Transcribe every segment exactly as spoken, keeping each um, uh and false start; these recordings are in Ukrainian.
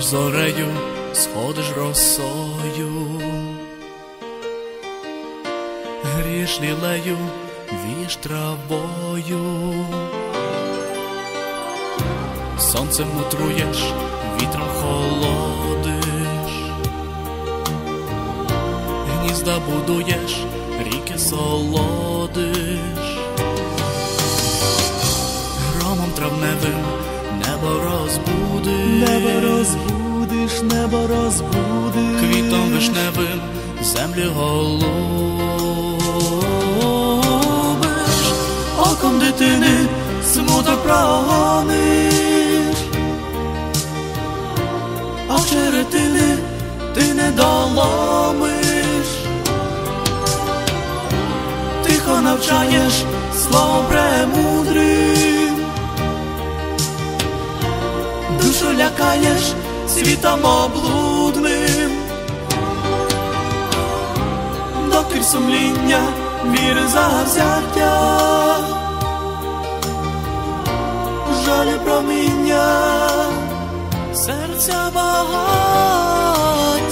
зорею сходиш росою, грієш лілею, вієш травою, сонцем отруєш, вітром холодиш, гнізда будуєш, ріки солодиш, громом травневим небо розбудиш, небо розбудиш, небо розбудиш, квітом вишневим землю голубиш, оком дитини смуток прогониш, а черетини ти не доломиш, тихо навчаєш словом премудрим, душу лякаєш світом облудним, доки сумління віри завзяття, жалю проміння, серця багаття.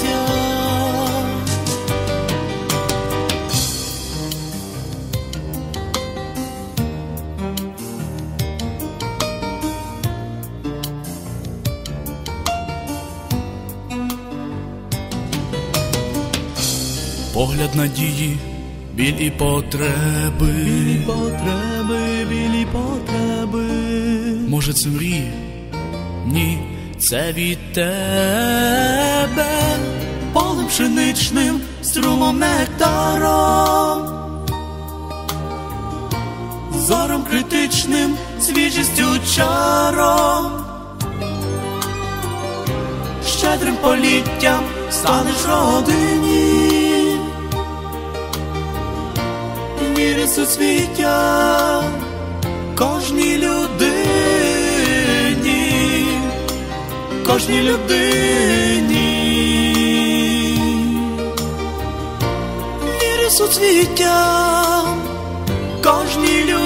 Погляд надії, біль і потреби, білі потреби, білі потреби. Може, це мрії? Ні, це від тебе. Полем пшеничним, струмом нектаром, зором критичним, свіжістю чаром, щедрим політтям станеш родині, мірі суцвіття кожній людині, кожній людині, мірі суцвіття кожній людині.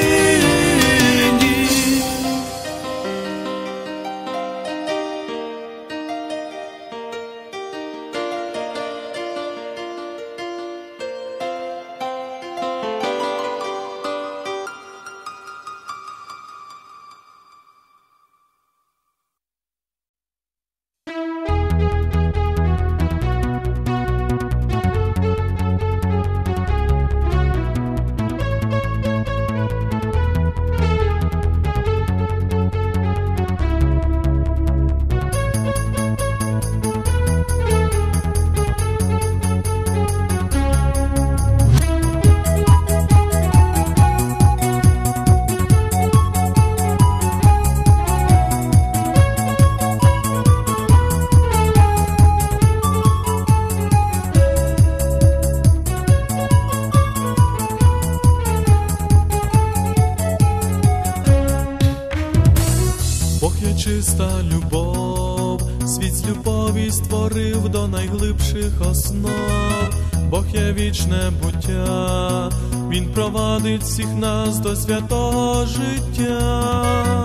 Чиста любов, світ з любові створив до найглибших основ. Бог є вічне буття, Він провадить всіх нас до святого життя.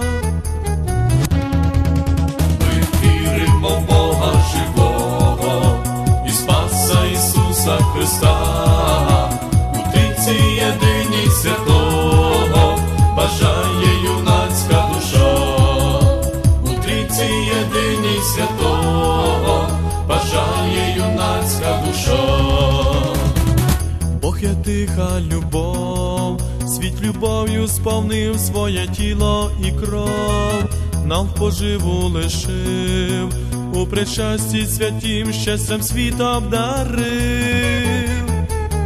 Ми віримо в Бога живого і Спаса Ісуса Христа, у Трійці єдиній святого бажає юнацька душа. Єдиній святого бажає юнацька душа. Бог є тиха любов, світ любов'ю сповнив своє тіло і кров, нам в поживу лишив, у причасті святім щастям світ обдарив.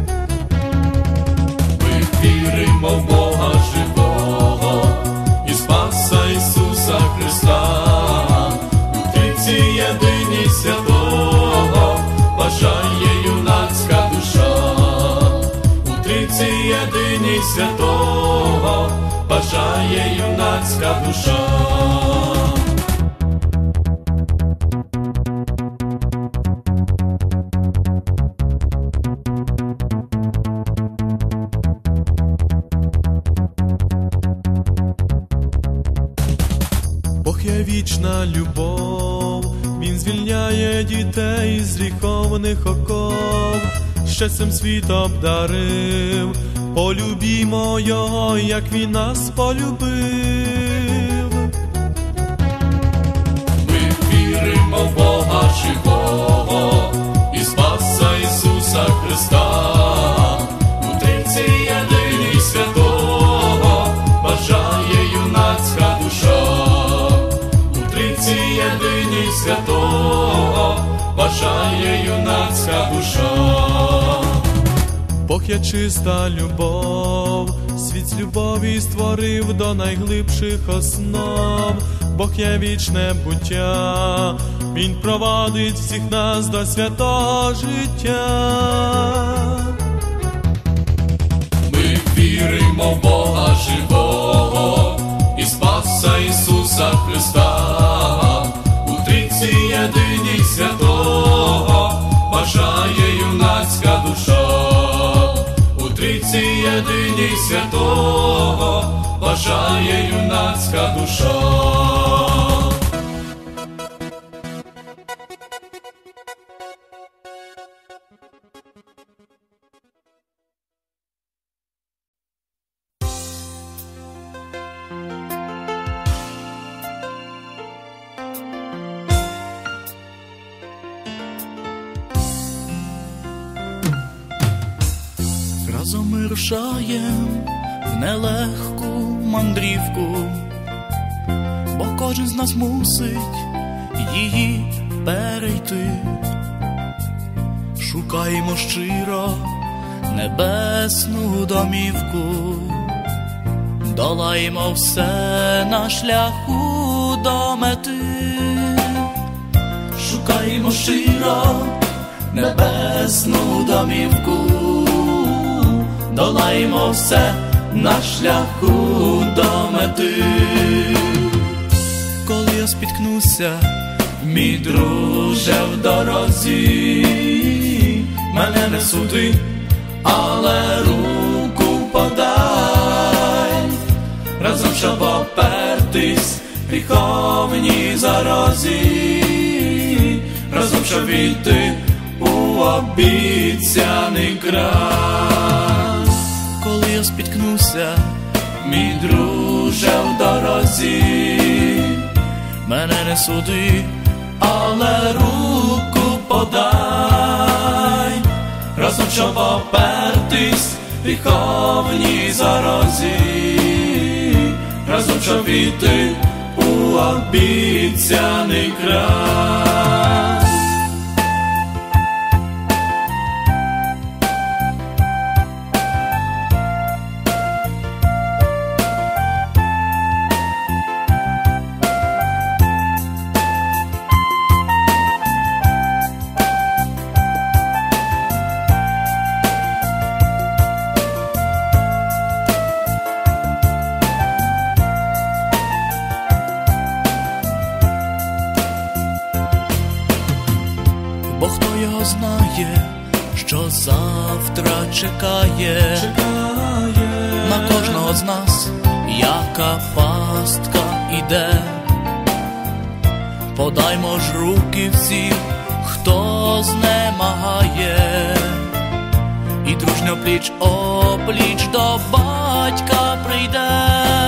Ми віримо в Бога живого і Спаса Ісуса Христа, єдиній святого бажає юнацька душа. У Трійці єдиній святого бажає юнацька душа. Бог є вічна любов, Він дітей з гріховних оков, ще цим світ обдарив. Полюбімо його, як він нас полюбив. Ми віримо в Бога живого і Спаса Ісуса Христа, у Трійці єдиній святого бажає юнацька душа. У Трійці єдиній святого бажає юнацька душа. Бог є чиста любов, світ з любові створив до найглибших основ. Бог є вічне буття, він провадить всіх нас до святого життя. Ми віримо в Бога живого і Спаса Ісуса Христа, у Трійці єдиній святого бажає юнацька душа. У Трійці єдиній святого бажає юнацька душа. Разом ми рушаєм в нелегку мандрівку, бо кожен з нас мусить її перейти. Шукаємо щиро небесну домівку, долаємо все на шляху до мети. Шукаємо щиро небесну домівку, долаємо все на шляху до мети. Коли я спіткнуся, мій друже, в дорозі, мене не суди, але руку подай, разом щоб опертись гріховній зарозі, разом щоб війти у обіцяний край. Коли я спіткнуся, мій друже, в дорозі, мене не суди, але руку подай, разом щоб опертись гріховній зарозі, разом щоб війти у обіцяний край. Бо хто його знає, що завтра чекає, Чекає на кожного з нас, яка пастка іде. Подаймо ж руки всім, хто знемагає, і дружньо пліч-опліч до батька прийде.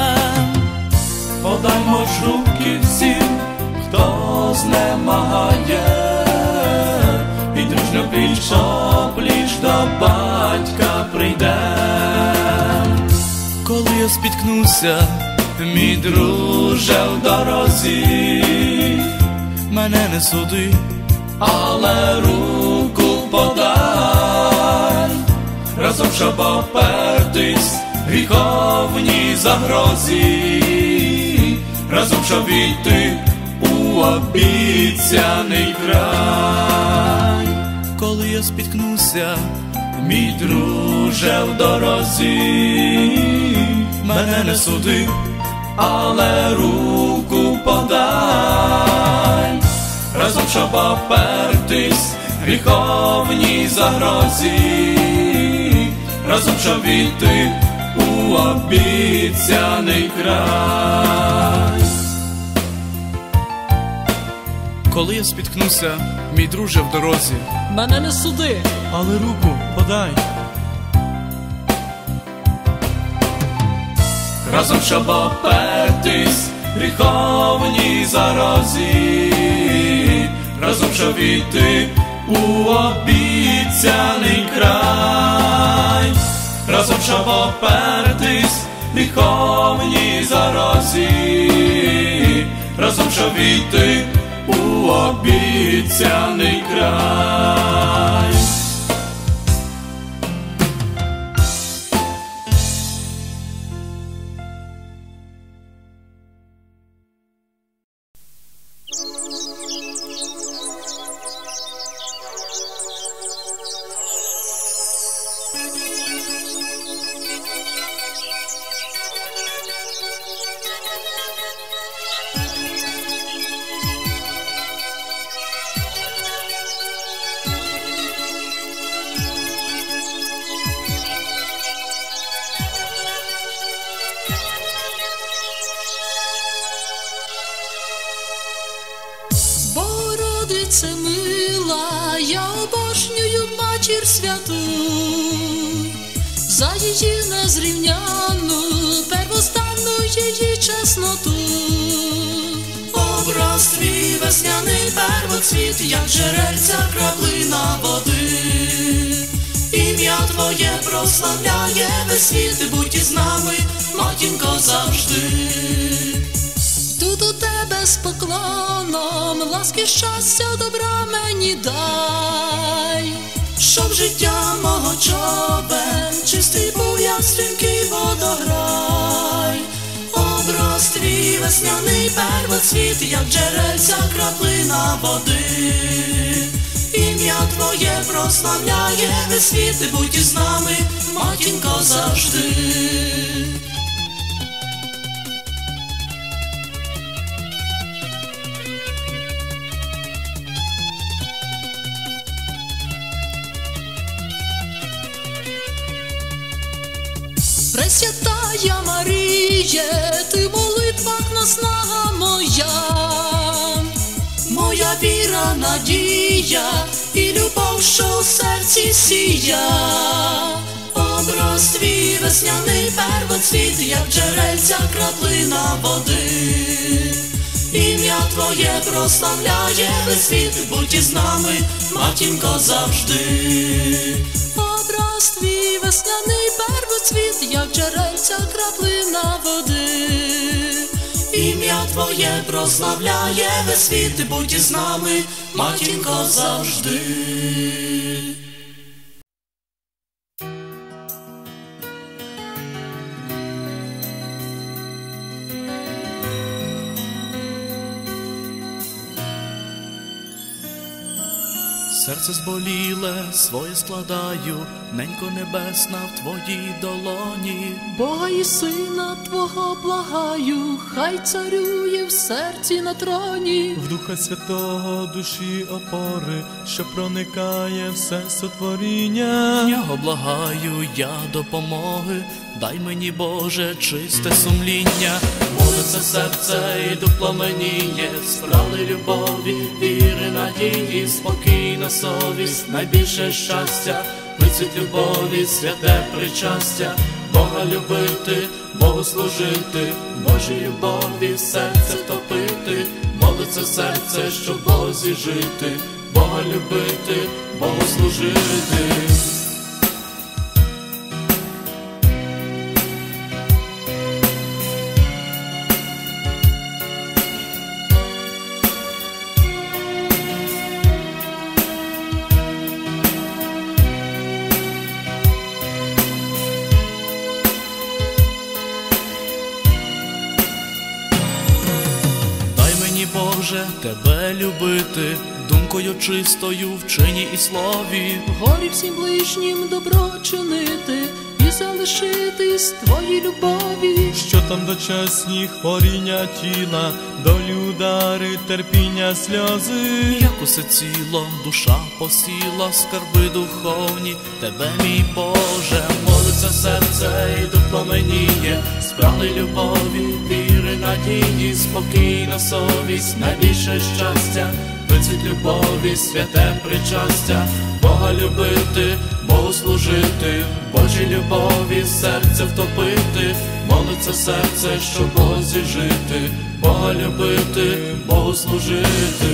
Подаймо ж руки всім, хто знемагає, і дружньо пліч-опліч до батька прийде. Коли я спіткнуся, мій друже, в дорозі, мене не суди, але руку подай, разом щоб опертись гріховній загрозі, разом щоб війти у обіцяний край. Коли я спіткнуся, мій друже, в дорозі, мене не суди, але руку подай, разом щоб опертись гріховній загрозі, разом щоб війти у обіцяний край. Коли я спіткнуся, мій друже в дорозі. Мене не суди, але руку подай. Разом щоб опертись гріховній зарозі, разом щоб війти у обіцяний край, разом щоб опертись гріховній зарозі, разом щоб війти у обіцяний край. Богородице мила, я обожнюю матір святу, за її незрівняну, первостанну її чесноту. Образ твій весняний первоцвіт, як джерельця краплина води. Ім'я твоє прославляє весь світ, будь із нами, матінко, завжди. Йду до тебе з поклоном, ласки, щастя, добра мені дай, щоб життя мого човен чистий був, як стрімкий водограй. Образ твій весняний первоцвіт, як джерельця краплина води. Ім'я твоє прославляє весь світ, будь із нами, матінко, завжди. Пресвятая Маріє, ти в молитвах наснага моя, моя віра, надія і любов, що у серці сія. Образ твій весняний первоцвіт, як джерельця краплина води. Ім'я твоє прославляє весь світ, будь із нами, матінко, завжди. Образ твій весняний первоцвіт, як джерельця краплина води. Ім'я твоє прославляє весь світ, будь із нами, матінко, завжди. Серце зболіле, своє складаю, ненько небесна в твоїй долоні. Бога і Сина Твого благаю, хай царює в серці на троні. В Духа Святого душі опори, що проникає все сотворіння. Його благаю я допомоги, дай мені, Боже, чисте сумління. Молиться серце і дух пламеніє, справи любові, віри, надії, спокійна совість, найбільше щастя, вицвіт любові, святе причастя. Бога любити, Богу служити, Божій любові серце топити. Молиться серце, щоб в Бозі жити, Бога любити, Богу служити. Боже, тебе любити, думкою чистою в чині і слові. В горі всім ближнім добро чинити і залишитись твоїй любові. Що там дочасні хворіння тіла, долі удари, терпіння, сльози. Як усе ціло, душа посіла, скарби духовні, тебе, мій Боже. Молиться серце і дух пламеніє, справи любові, віри, надії, спокійна совість, найбільше щастя, вицвіт любові, святе причастя, Бога любити, Богу служити, в Божій любові серце втопити, молиться серце, щоб Бозі жити, Бога любити, Богу служити.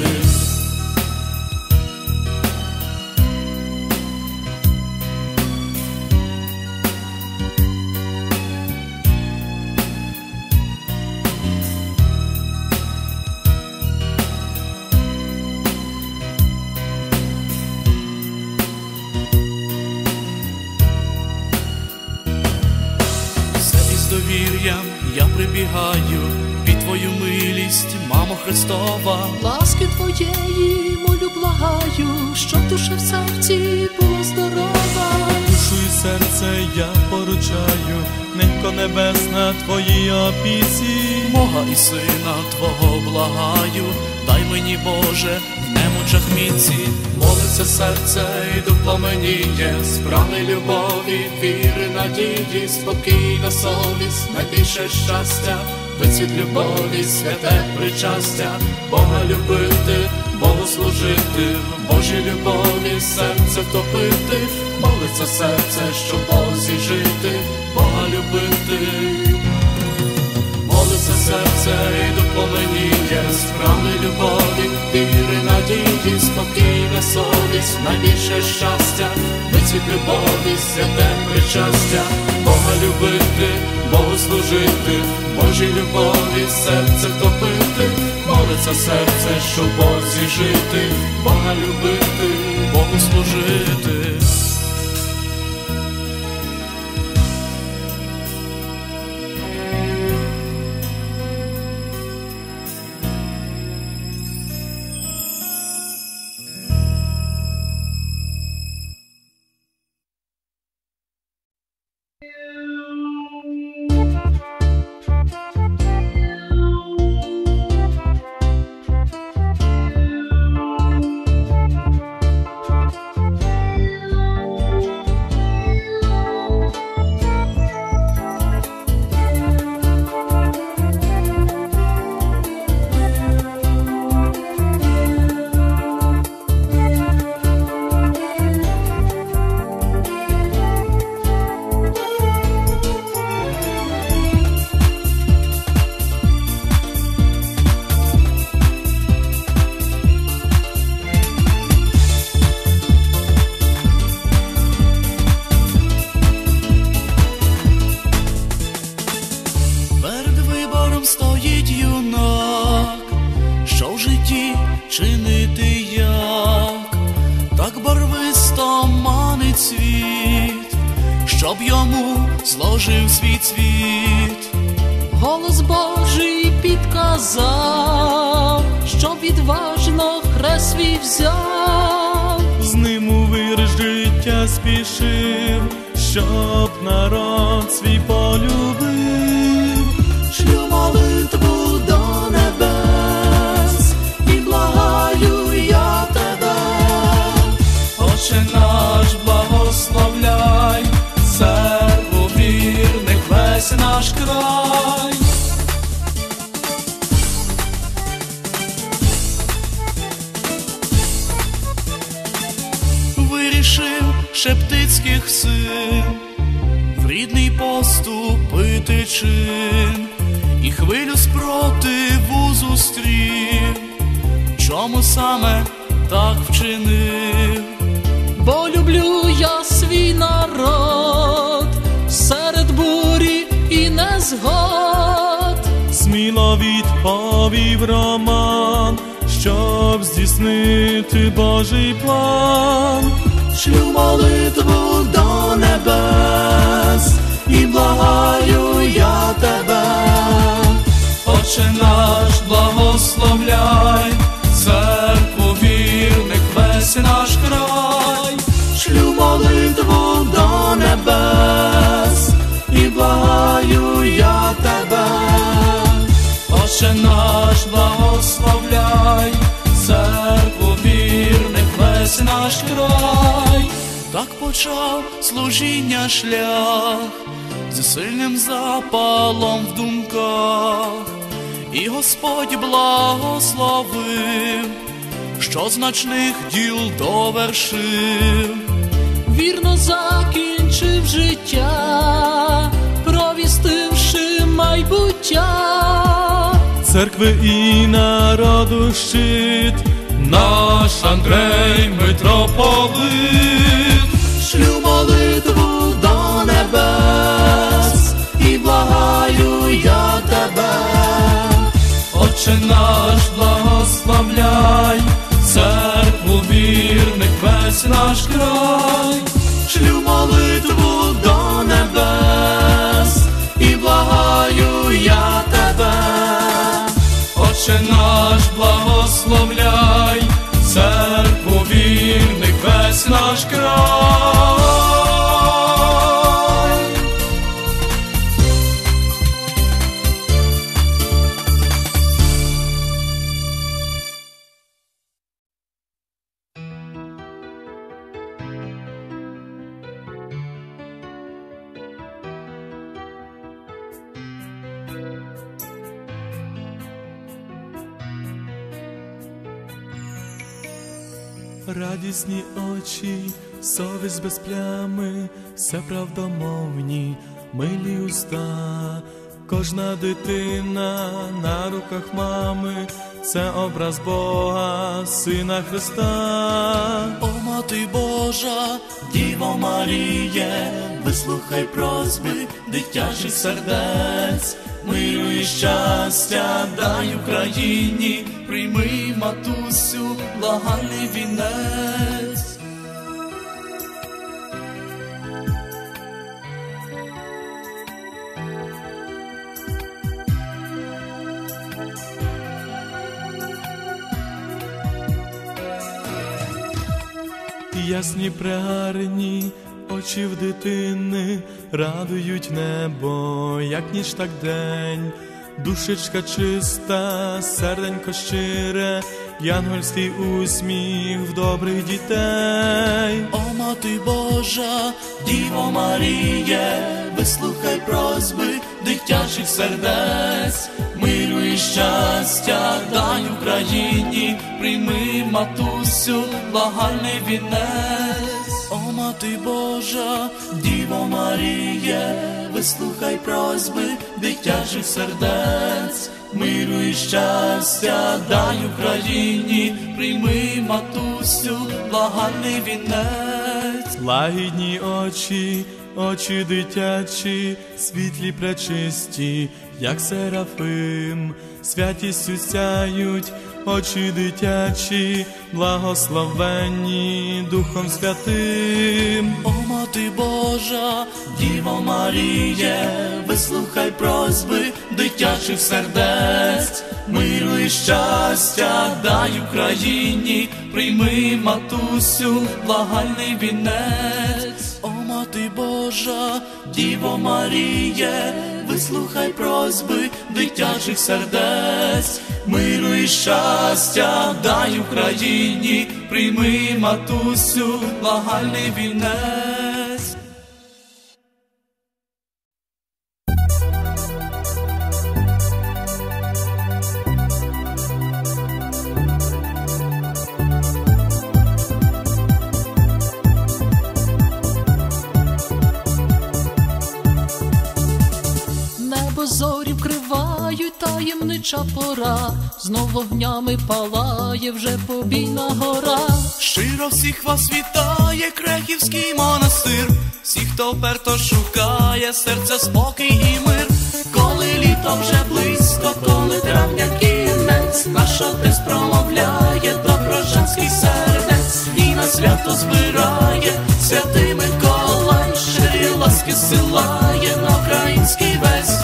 З довір'ям я прибігаю під Твою милість, мамо Христова. Ласки Твоєї молю, благаю, щоб душа в серці була здорова. Душу і серце я поручаю, ненько небесна Твоїй опіці. Бога і Сина Твого благаю, дай мені, Боже, в немочах міці. Молиться серце і дух пламеніє, справи любові, віри, надії, спокійна совість, найбільше щастя, вицвіт любові, святе причастя, Бога любити, Богу служити, в Божій любові серце втопити, молиться серце, щоб Бозі жити, Бога любити. Молиться серце і дух пламеніє, справи любові, віри, надії, спокійна совість, найбільше щастя, вицвіт любові, святе причастя, Бога любити, Богу служити, в Божій любові серце втопити, молиться серце, щоб Бозі жити, Бога любити, Богу служити. Стоїть юнак, що в житті чинити як, так барвисто манить світ, щоб йому зложив свій цвіт. Голос Божий підказав, щоб відважно хрест свій взяв. З ним у вир життя спішив, щоб народ свій полюбив. Шлю молитву до небес і благаю я тебе. Отче наш, благословляй церкву вірних, весь наш край. Вирішив Шептицьких син в рідний поступити чин, і хвилю спротиву зустрів. Чому саме так вчинив? Бо люблю я свій народ серед бурі і незгод. Сміло відповів Роман, щоб здійснити Божий план. Шлю молитву до небес і благаю я тебе. Отче наш, благословляй церкву вірних, весь наш край. Шлю молитву до небес і благаю я тебе. Отче наш, благословляй церкву вірних, весь наш край. Так почав служіння шлях зі сильним запалом в думках, і Господь благословив що значних діл довершив, вірно закінчив життя, провістивши майбуття. Церкви і народу щит, наш Андрей митрополит. Шлю молитву до небес і благаю я тебе. Отче наш, благословляй церкву вірних весь наш край. Шлю молитву до небес і благаю я тебе. Отче наш, благословляй церкву вірних весь наш край. Радісні очі, совість без плями, все правдомовні, милі уста. Кожна дитина на руках мами – це образ Бога, Сина Христа. О, Мати Божа, Діво Маріє, вислухай просьби дитячих сердець. Миру і щастя дай Україні, прийми, матусю, благальний вінець. Ясні прегарні очі в дитини радують небо, як ніч, так день. Душечка чиста, серденько щире, янгольський усміх в добрих дітей. О, Мати Божа, Діво Маріє, вислухай просьби дитячих сердець. Миру і щастя дай Україні, прийми, матусю, благальний вінець. О, Мати Божа, Діво Маріє, вислухай просьби дитячих сердець. Миру і щастя дай Україні, прийми, матусю, благальний вінець. Лагідні очі, очі дитячі, світлі пречисті, як серафим, святістю сяють очі дитячі, благословенні Духом Святим. О, Мати Божа, Діво Маріє, вислухай просьби дитячих сердець. Миру і щастя дай Україні, прийми, матусю, благальний вінець. О, Мати Божа, Діво Маріє, вислухай просьби дитячих сердець. Миру і щастя дай Україні, прийми, матусю, благальний вінець. Зорі вкривають, таємнича пора, знов вогнями палає вже побійна гора. Щиро всіх вас вітає Крехівський монастир, всіх, хто вперто шукає серця спокій і мир. Коли літо вже близько, коли травня кінець, наш отець промовляє до прощанських сердець і на свято збирає святий Миколай, щирі ласки силає на український весь.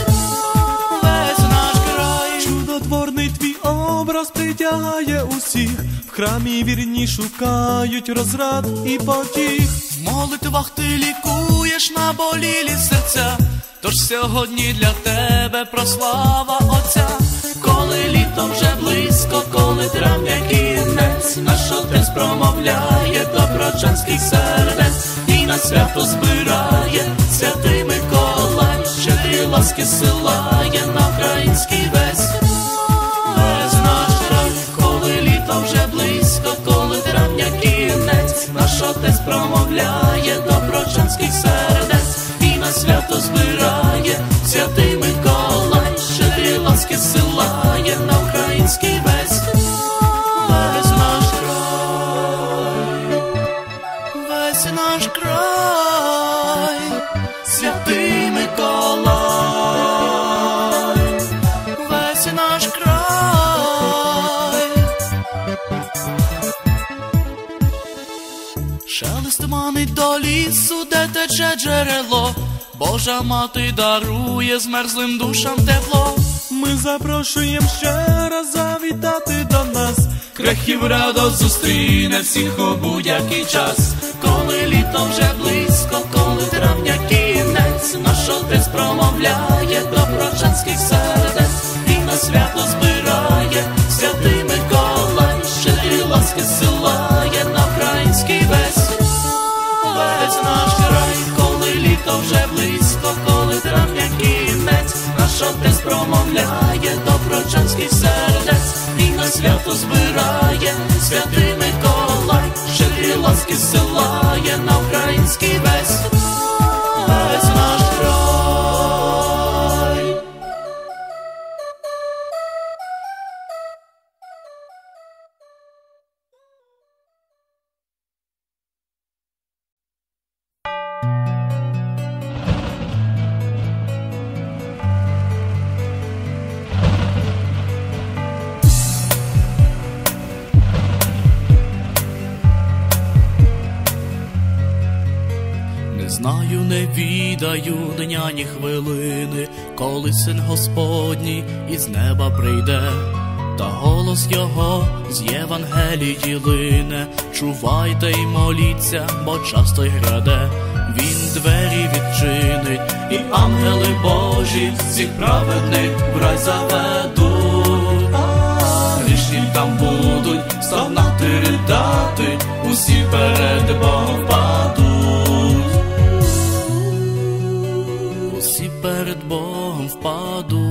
Чудотворний твій образ притягає усіх, в храмі вірні шукають розрад і потіх. В молитвах ти лікуєш наболілі серця, тож сьогодні для тебе прослава Отця. Коли літо вже близько, коли травня кінець, наш отець промовляє до прочанських сердець і на свято збирає святий Миколай, щедрі ласки силає на український весь. Весь наш край, коли літо вже близько, промовляє до прочанських сердець і на свято збирає. Святий Миколай щедрі ласки силає на український весь весь наш край, весь наш край, святий Миколай, весь наш край. Шелест манить до лісу, де тече джерело, Божа мати дарує змерзлим душам тепло. Ми запрошуємо ще раз завітати до нас. Крехів радость зустріне всіх у будь-який час. Коли літо вже близько, коли травня кінець, наш отець промовляє до прочанських сердець і на свято збирає. Святий Миколай щедрі ласки силає на український весь весь наш край. Коли літо вже близько, коли травня кінець, наш отець промовляє до прочанських сердець і на свято збирає. Святий Миколай щедрі ласки силає на український весь весь наш край. Не знаю, не відаю дня, ні хвилини, коли син Господній із неба прийде, та голос його з Євангелії лине. Чувайте й моліться, бо час той гряде. Він двері відчинить, і ангели Божі всіх праведних в рай заведуть. Грішні там будуть стогнати, ридати, усі перед Богом впадуть. Усі перед Богом впадуть,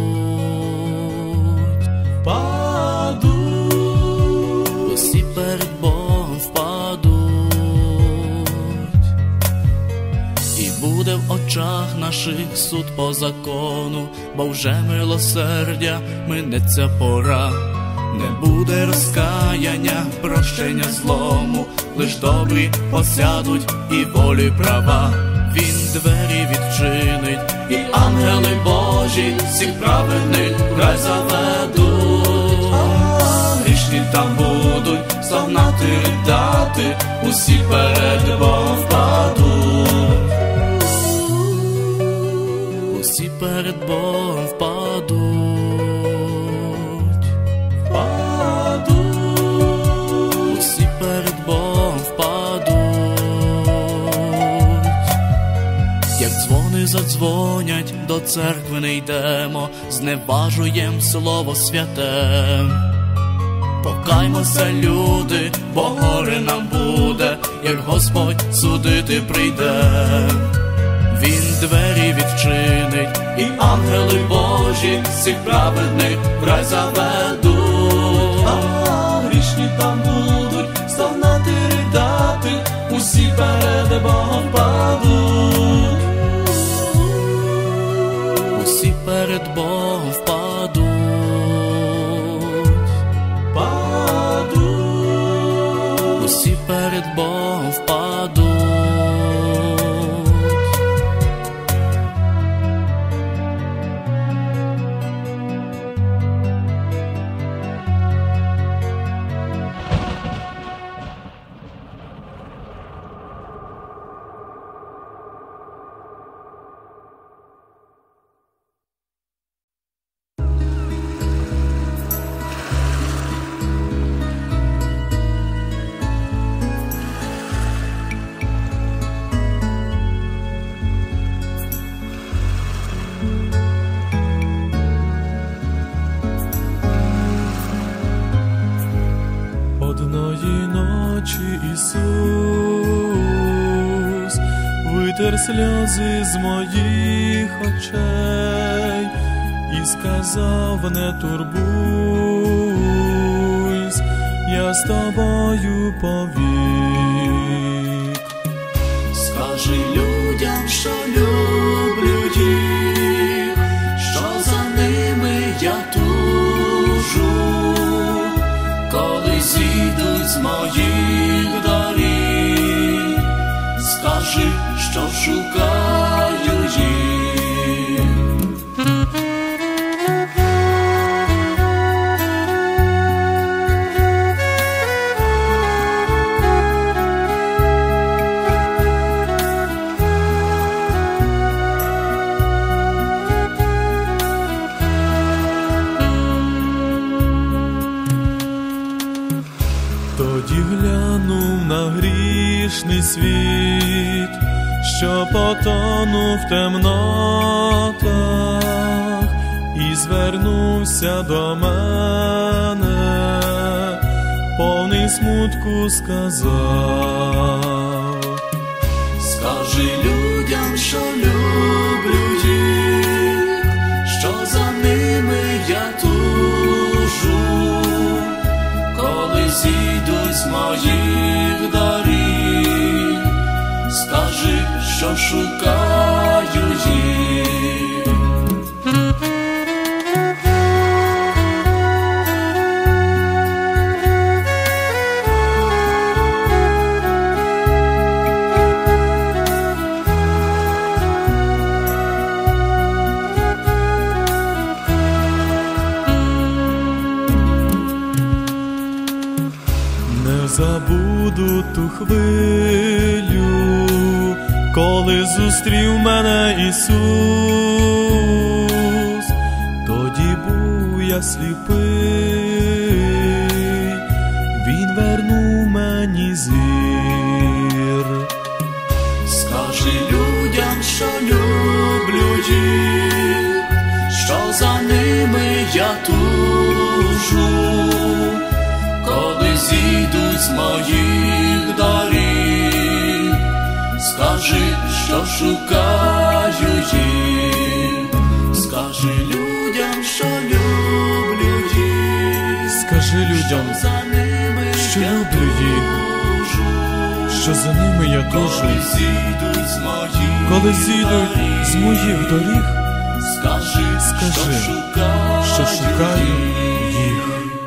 Падуть, усі перед Богом впадуть, і буде в очах наших суд по закону, бо вже милосердя минеться пора. Не буде розкаяння, прощення злому, лиш добрі посядуть і волі права. Він двері відчинить, і ангели Божі всіх праведних в рай заведуть. Грішні там будуть стогнати, ридати, усі перед Богом впадуть. Усі перед Богом впадуть. падуть, Усі перед Богом впадуть. Як дзвони задзвонять, до церкви не йдемо, зневажуєм слово святе. Покаймося, люди, бо горе нам буде, як Господь судити прийде. Він двері відчинить, і ангели Божі всіх праведних в рай заведуть. а грішні там будуть стогнати, ридати, усі перед Богом падуть. Усі перед Богом впадуть. Падуть, Усі перед Богом впадуть. Одної ночі Ісус витер сльози з моїх очей і сказав: не турбуйсь, я з тобою повік. Скажи людям, що люблю їх, що за ними я тужу, коли зійдуть з моїх доріг, скажи, що шукаю їх. Тоді глянув на грішний світ, що потонув в темнотах, і звернувся до мене, повний смутку сказав: скажи людям, що люблю їх, що за ними я тужу, коли зійдуть з моїх доріг, скажи, що шукаю їх. Не забуду ту хвилю, коли зустрів мене Ісус. Тоді був я сліпий, Він вернув мені зір. Скажи людям, що люблю їх, що за ними я тужу, коли зійдуть з моїх доріг, скажи, що шукаю їх. Скажи людям, що люблю їх, Скажи людям, що за ними що я люблю їх, тужу, що за ними я коли тужу, зійдуть з моїх коли зійдуть з моїх доріг, скажи, скажи, що шукаю, що шукаю їх.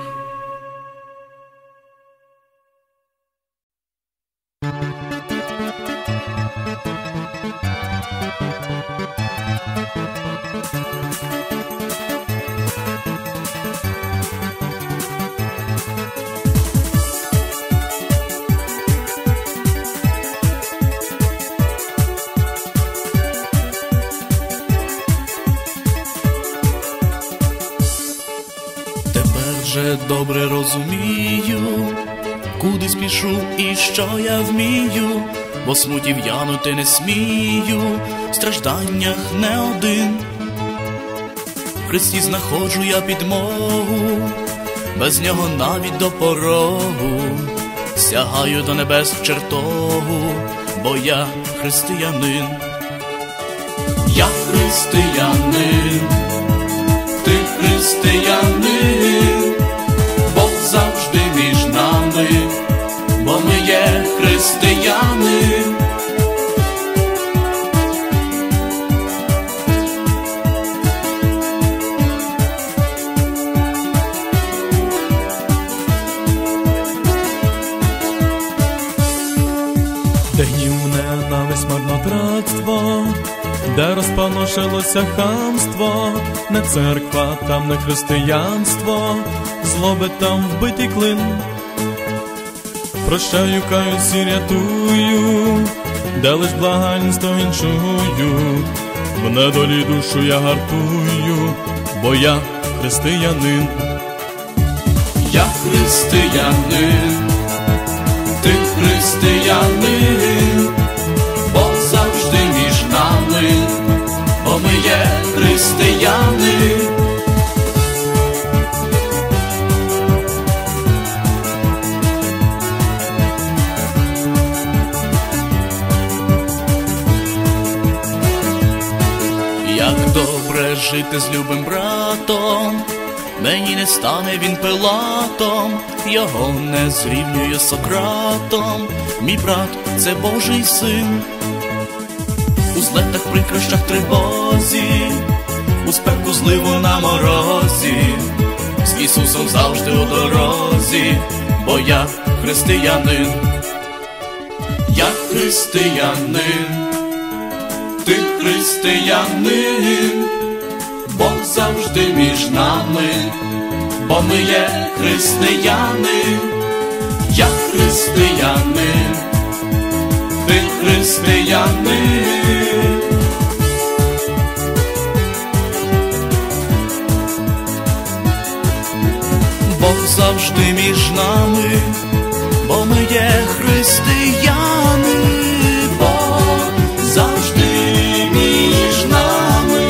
Вже добре розумію, куди спішу і що я вмію, бо смутів янути не смію, в стражданнях не один. В Христі знаходжу я підмогу, без нього навіть до порогу, сягаю до небес в чертогу, бо я християнин. Я християнин, ти християнин, Бог завжди між нами, бо ми є християни. Де гнів, ненависть, марнотратство, де розпаношилося хамство, не церква, там не християнство, злоби там вбитий клин. Прощаю, каюсь і рятую, де лиш благанство вінчую, в недолі душу я гартую, бо я християнин. Я християнин, ти християнин, Бог завжди між нами, бо ми є християни. Як добре жити з любим братом, мені не стане він Пилатом, його не зрівнює Сократом. Мій брат – це Божий син, у злетах, прикрощах, тривозі, у спеку, зливу на морозі, з Ісусом завжди у дорозі, бо я християнин. Я християнин, ти християнин, Бог завжди між нами, бо ми є християни. Я християнин, ти християнин. Бог завжди між нами, бо ми є християни. Бог завжди між нами.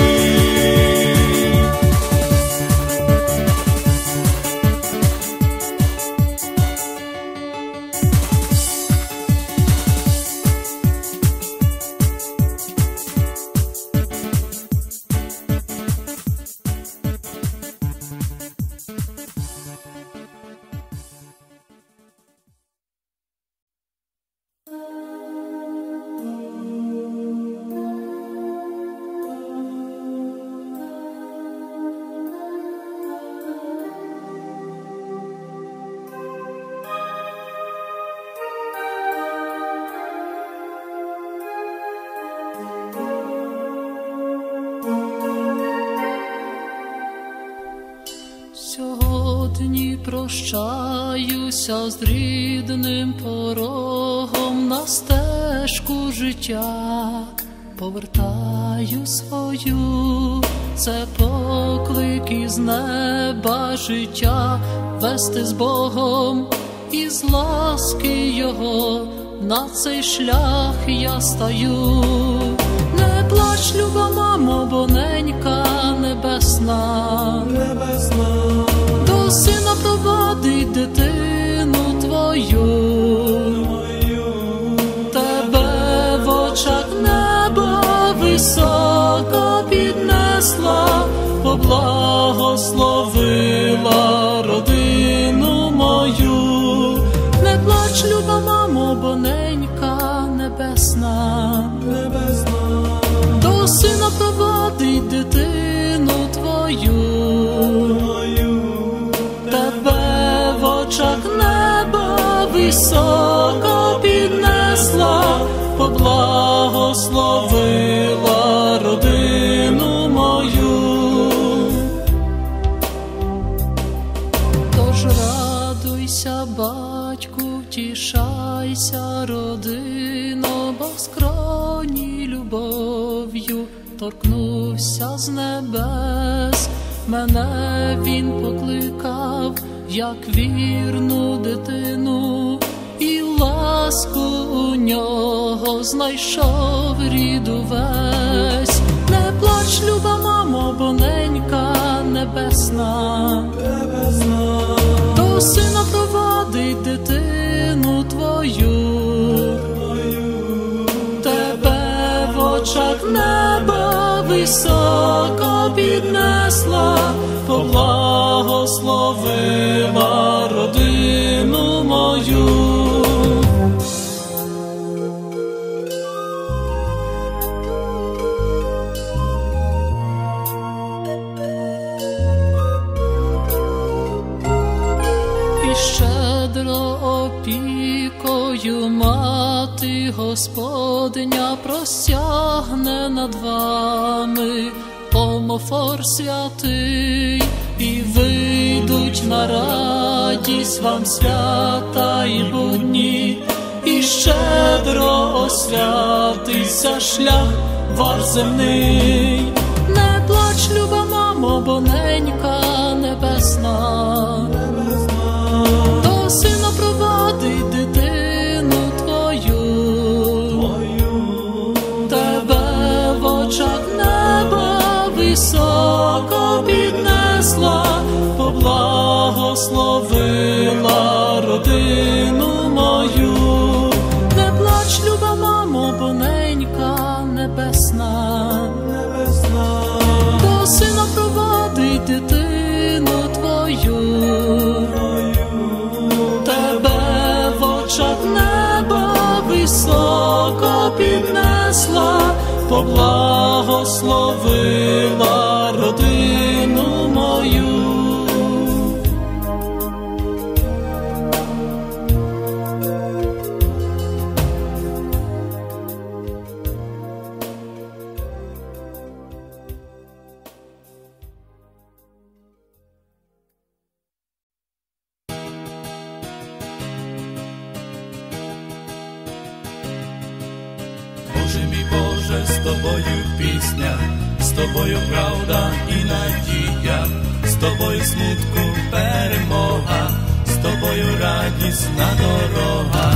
Сьогодні прощаюся з рідним порогом, на стежку життя повертаю свою. Це поклик із неба життя, вести з Богом із ласки Його, на цей шлях я стаю. Не плач, люба мамо, бо ненька небесна, небесна, до сина провадить дитину твою. Тебе в очах неба високо піднесла, поблагословила родину мою. Не плач, люба мамо, бо ненька небесна, небесна, до сина провадить дитину твою. Тебе в очах неба високо піднесла, поблагословила родину мою. Тож радуйся, батьку, втішайся, родино, бо в скроні любов'ю торкнувся з небес. Мене він покликав, як вірну дитину, і ласку у нього знайшов рід увесь. Не плач, люба мамо, бо ненька небесна, небесна, до сина провадить дитину твою. Тебе в очах неба високо піднесла, поблагословила родину мою. І щедро опікою мати Господня простягне над вами омофор святий, і вийдуть на радість вам свята і будні, і щедро освятиться шлях ваш земний. Не плач, люба мамо, бо ненька небесна, до сина провадить дитину твою. Тебе в очах неба високо піднесла, поблагословила родину мою. Не плач, люба мамо, бо ненька небесна, до сина провадить дитину твою. Тебе в очах неба високо піднесла, поблагословила родину мою. Боже мій Боже, з тобою пісня, з тобою правда і надія, з тобою смутку перемога, з тобою радісна дорога.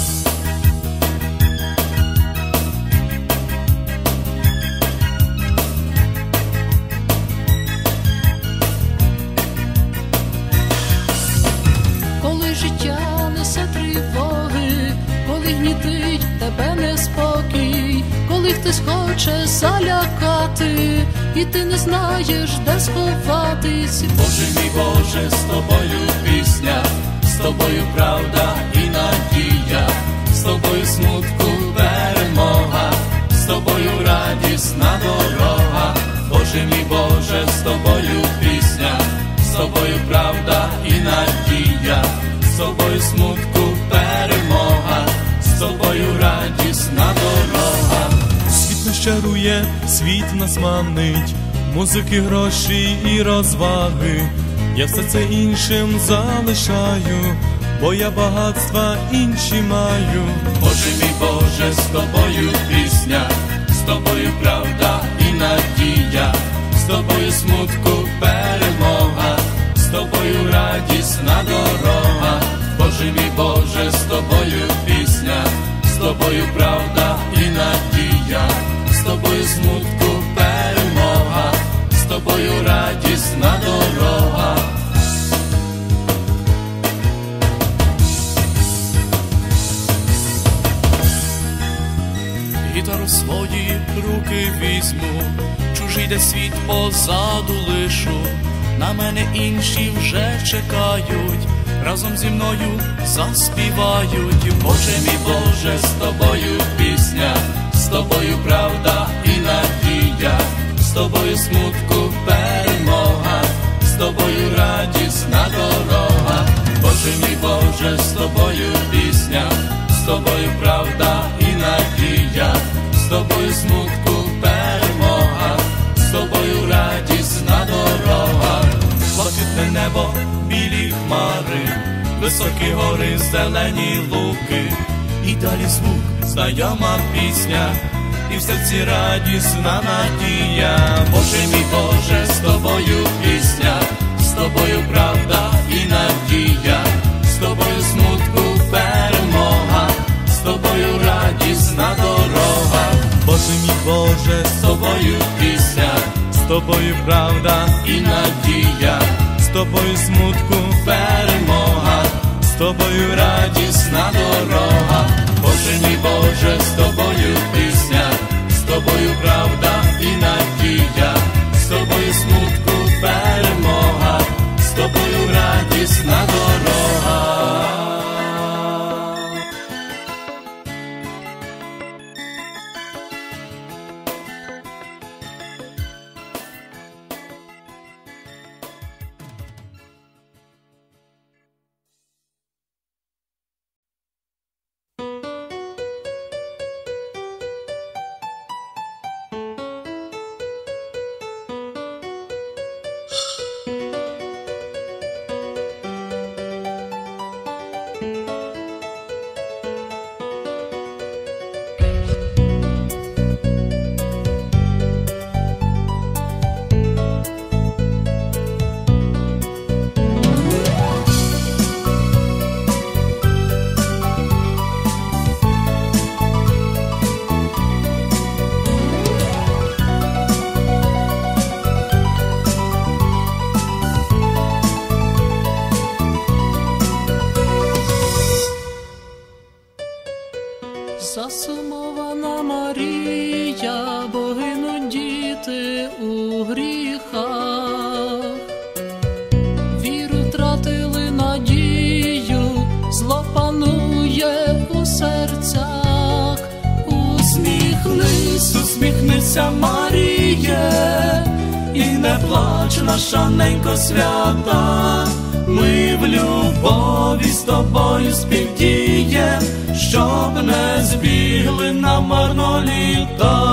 Коли життя несе тривоги, коли гнітить тебе неспокій, коли хтось хоче залякати, і ти не знаєш, де сховатись. Боже мій Боже, з тобою пісня, з тобою правда і надія, з тобою смутку перемога, з тобою радісна дорога. Боже мій Боже, з тобою пісня, з тобою правда і надія, з тобою смутку перемога, з тобою радісна дорога. Світ нас чарує, світ нас манить, музики, гроші і розваги. Я все це іншим залишаю, бо я багатства інші маю. Боже мій Боже, з тобою пісня, з тобою правда і надія, з тобою смутку перемога, з тобою радісна дорога. Боже мій Боже, з тобою пісня, з тобою правда і надія, з тобою смутку перемога, з тобою радісна дорога. Гітару в свої руки візьму, чужий де світ позаду лишу, на мене інші вже чекають, разом зі мною заспівають. Боже мій Боже, з тобою пісня, з тобою правда і надія, з тобою смутку перемога, з тобою радісна дорога. Боже мій Боже, з тобою пісня, з тобою правда і надія, з тобою смутку перемога, з тобою радісна дорога. Блакитне небо, білі хмари, високі гори, зелені луки, і далі звук, знайома пісня, і в серці радісна надія. Боже мій Боже, з тобою пісня, з тобою правда і надія, з тобою смутку перемога, з тобою радісна дорога. Боже мій Боже, З тобою пісня, з тобою правда, і надія, з тобою смутку, перемога, з тобою радісна дорога. Боже мій Боже, з тобою пісня, з тобою правда і надія, з тобою смутку перемога, з тобою радісна дорога. Засумована Марія, бо гинуть діти у гріхах. Віру втратили, надію, зло панує у серцях. Усміхни усміхнись, усміхнися, Маріє, і не плач, наша ненько свята. Ми в любові з тобою співдієм, щоб не збігли намарно літа.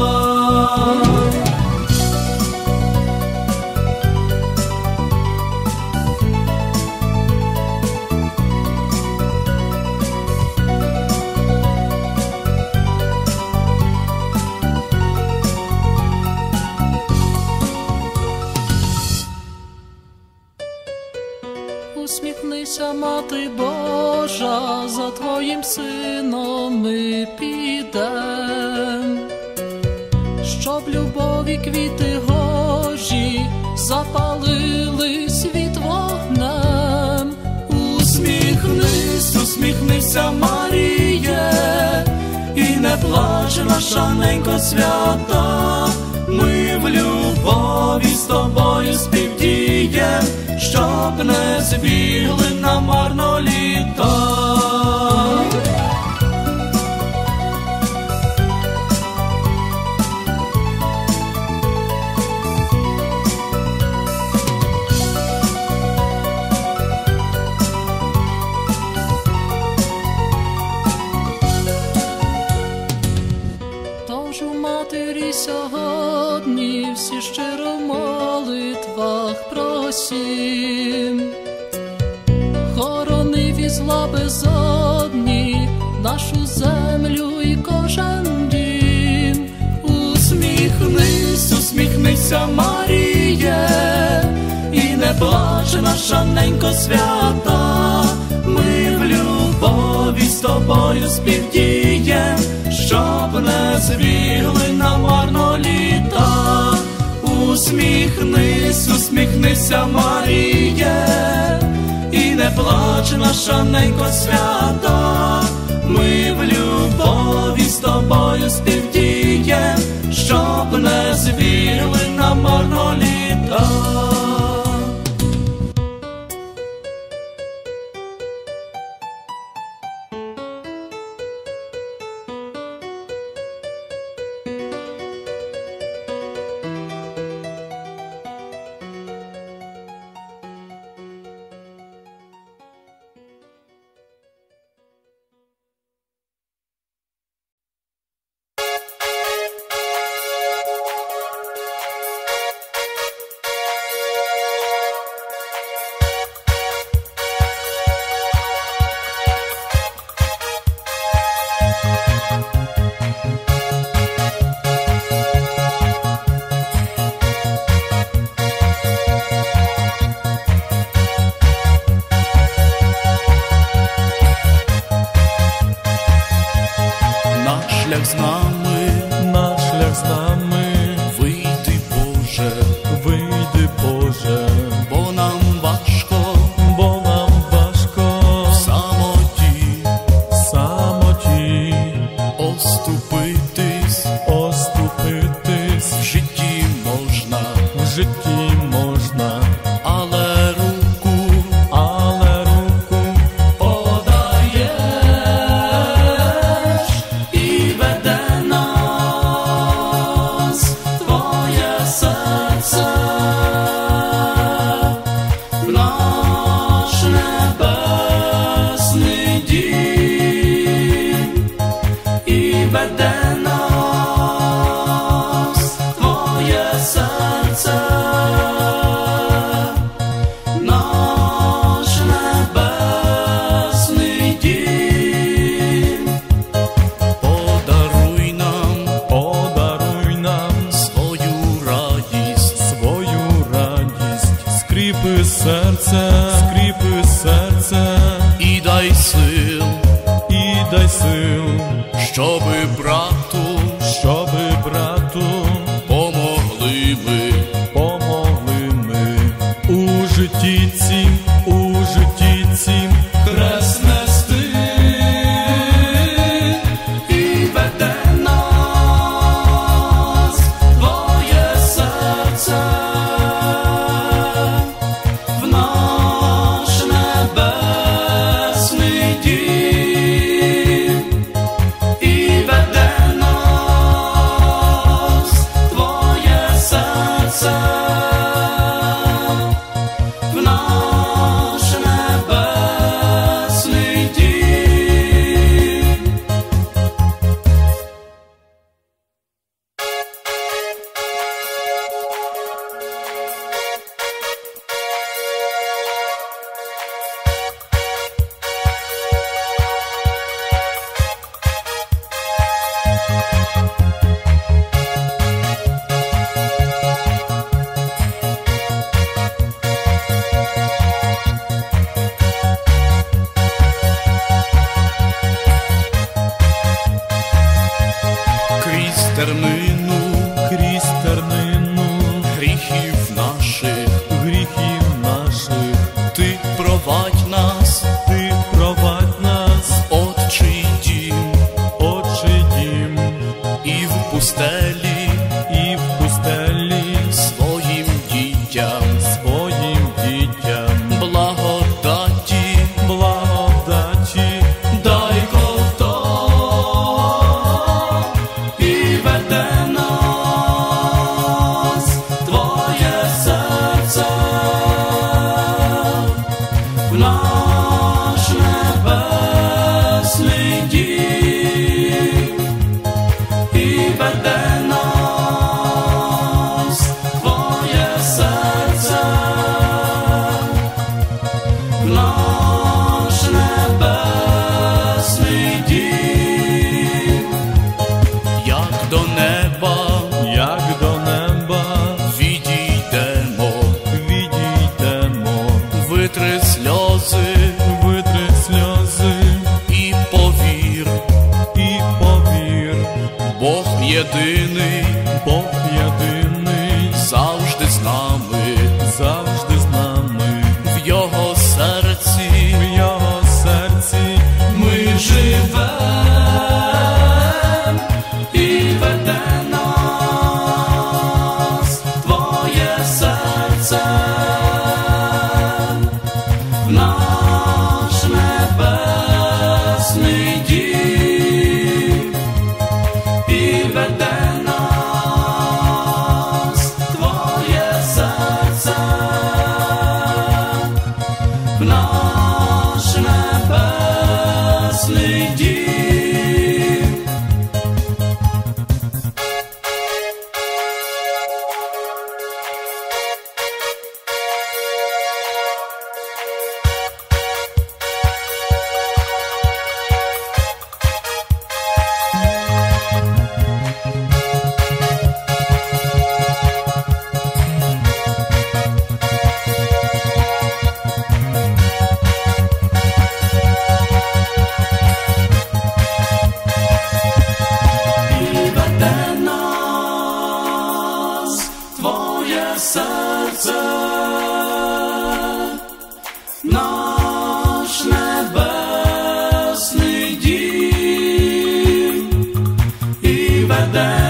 Усміхнися, Мати Божа, за твоїм сином ми підем, щоб любові квіти гожі запалили світ вогнем. Усміхнись, усміхнися, Маріє, і не плач, наша ненько свята. Ми в любові з тобою співдієм, щоб не збігли намарно літа. Тож у матері сьогодні всі щиро в молитвах просім, хорони від зла безодні нашу землю і кожен дім. Усміхнись, усміхнися, Маріє, і не плач, наша ненько свята. Ми в любові з тобою співдієм, щоб не збігли намарно літа. Усміхнись, усміхнися, Маріє, і не плач, наша ненько свята. Ми в любові з тобою співдієм, щоб не збігли намарно літа. Шлях з нами, наш шлях з нами, вийди, Боже, вийди, Боже, бо нам важко, бо нам важко в самоті, самоті оступитись, оступитись, в житті можна, в житті можна, але руку але руку подаєш і веде нас твоє серце в наш небесний дім, і веде нас твоє серце в наш небесний дім. Подаруй нам, подаруй нам свою радість, свою радість, скріпи серце, скріпи серце, і дай сил, і дай сил, щоби брату щоби брату помогли ми, помогли ми у житті цім, у житті цім хрест нести, і веде нас твоє серце в наш небесний дім, і веде нас тернину, крізь тернину гріхів наших, гріхів наших, ти провадь нас, ти провадь нас, Отчий дім, Отчий дім, і в пустелі і в пустелі своїм дітям, своїм дітям благодаті, благодаті, дай ковток і веде нас твоє серце в наш небесний дім, і веде нас твоє серце в наш небесний дім, як до неба як до неба відійдемо, відійдемо, витри сльози витри сльози і повір, і повір, Бог єдиний Бог єдиний завжди з нами, завжди з нами, в його серці в його серці ми живем і веде нас твоє серце в наш небесний дім, і веде нас твоє серце в наш небесний дім. І веде нас твоє серце, наш небесний дім, і веде